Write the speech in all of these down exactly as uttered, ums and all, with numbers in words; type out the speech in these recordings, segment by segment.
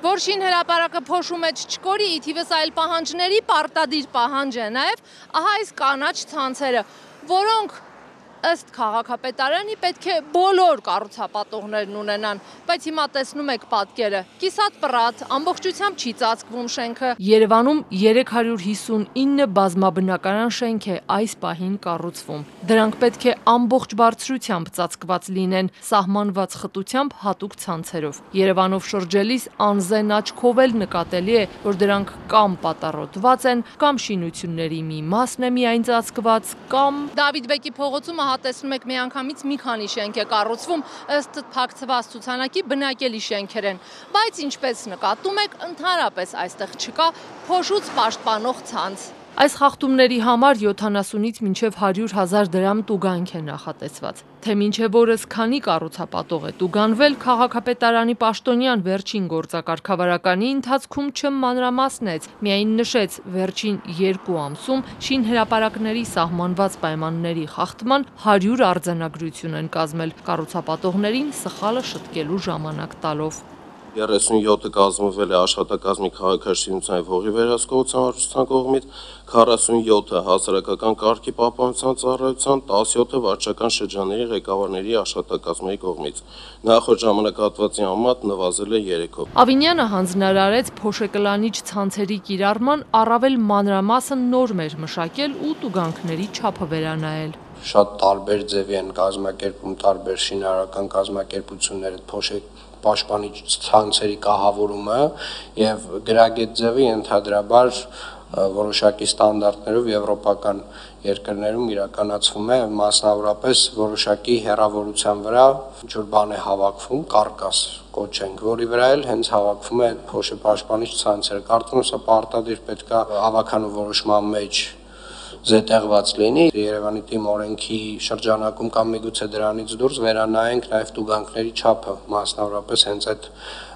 որ շինհրապարակը փոշու մեջ չկորի, ի թիվս այլ պահանջների պարտադիր պահանջ է նաև, ահա այս կանաչ ցանցերը, որոնք ըստ քաղաքապետարանի պետք է բոլոր կառուցապատողներն ունենան, բայց հիմա տեսնում եք պատկերը, կիսատ պռատ, ամբողջությամբ չի ծածկվում շենքը։ Երևանում երեք հարյուր հիսունինը բազմաբնակարան շենք է այս պահին կառուցվում։ Դրանք պետք է ամբողջ բարձրությամբ ծածկված լինեն, սահմանված խտությամբ հատուկ ցանցերով։ Երևանով շրջելիս անզեն աչքով էլ նկատելի է, որ դրանք կամ պատառոտված են, կամ շինությունների մի մասն է միայն ծածկված, կամ Դավիթ Բեկի փողոցում ահա տեսնում եք միանգամից մի քանի շենք է կառուցվում, ըստ փակցված ցուցանակի բնակելի շենքեր են, բայց ինչպես նկատում եք, ընդհանրապես այստեղ չկա փոշուց պաշտպանող ցանց։ Այս խախտումների համար յոթանասունից մինչև հարյուր հազար դրամ տուգանք է նախատեսված։ Թե մինչև օրս քանի կառուցապատող է տուգանվել, քաղաքապետարանի պաշտոնյան վերջին գործակարգավարականի ընթացքում չմանրամասնեց, միայն նշեց վերջին երկու ամսում շինհրապարակների սահմանված պայմանների խախտման հարյուր արձանագրություն են կազմել, կառուցապատողներին սխալը շտկելու ժամանակ տալով։ երեսունյոթը կազմվել է աշխատակազմի քաղաքաշինության և հողի վերահսկողության վարչության կողմից, քառասունյոթը հասարակական կարգի պահպանության ծառայության, տասնյոթը վարչական շրջանների ղեկավարների աշխատակազմի կողմից։ Նախորդ ժամանակահատվածի համեմատ նվազել է երեքով։ Ավինյանը հանձնարարեց փոշեկլանիչ ցանցերի կիրառման առավել մանրամասն նորմեր մշակել ու տուգանքների չափը վերանայել։ Շատ տարբեր ձևի են կազմակերպում տարբեր շինարարական կազմակերպությունները փոշեք պաշտպանիչ ցանցերի կահավորումը եւ գրագետ ձևի ընդհանրաբար որոշակի ստանդարտներով եվրոպական երկրներում իրականացվում է, մասնավորապես որոշակի հեռավորության վրա ինչ-որ բան է հավաքվում, կարկաս կոչենք, որի վրա էլ հենց հավաքվում է փոշեպաշտպանիչ ցանցերը։ Կարծում եմ սա պարտադիր պետք է հավաքանու որոշման մեջ զետեղված լինի, Երևանի թիմ օրենքի շրջանակում կամ միգուցե դրանից դուրս վերանայենք նաև տուգանքների չափը, մասնավորապես հենց այդ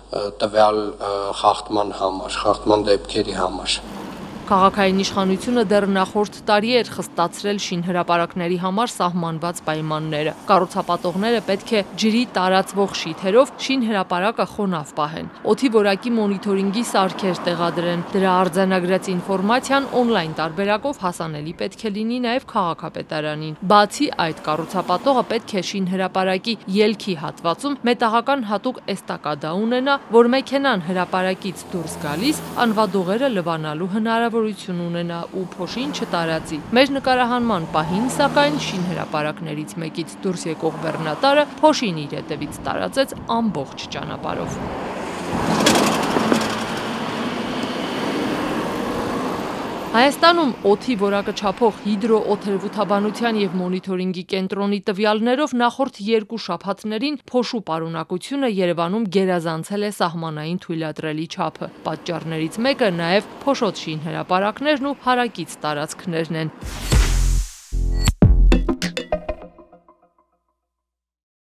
տվյալ խախտման համար, խախտման դեպքերի համար։ Քաղաքային իշխանությունը դեռ նախորդ տարի էր խստացրել շինհրապարակների համար սահմանված պայմանները։ Կառուցապատողները պետք է ջրի տարածվող շիթերով շինհրապարակը խոնավ պահեն, օդի որակի մոնիթորինգի սարքեր տեղադրեն, դրա արձանագրած ինֆորմացիան օնլայն տարբերակով հասանելի պետք է լինի նաև քաղաքապետարանին։ Բացի այդ, կառուցապատողը պետք է շինհրապարակի ելքի հատվածում մետաղական հատուկ էստակադա ունենա, որ մեքենան հրապարակից դուրս գալիս անվադողերը լվանալու հնարավոր ունենա ու փոշին չտարածի։ Մեր նկարահանման պահին, սակայն, շինհրապարակներից մեկից դուրս եկող բեռնատարը փոշին իր հետևից տարածեց ամբողջ ճանապարհով։ Հայաստանում օդի որակը չափող հիդրոօթերոթաբանության և մոնիթորինգի կենտրոնի տվյալներով նախորդ երկու շաբաթներին փոշու պարունակությունը Երևանում գերազանցել է սահմանային թույլատրելի չափը։ Պատճառներից մեկը նաև փոշոտ շինհրապարակներն ու հարակից տարածքներն են։